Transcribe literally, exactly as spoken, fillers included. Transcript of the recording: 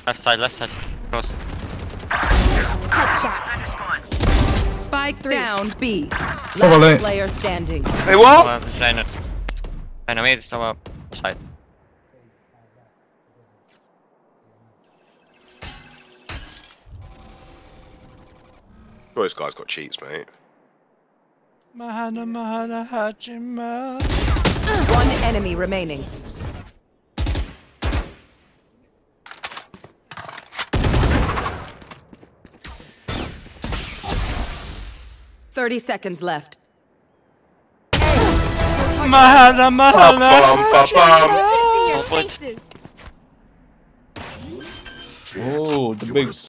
Left side, left side. Close. Headshot. Spike down B. Someone lane. Last player standing. Hey, what? Reina. Reina mid, someone side. Oh, this guy's got cheats, mate. Mahana Mahana Hajima. One enemy remaining. Thirty seconds left. Mahana Mahana. Bum, bum, bum. Your faces. Oh, the big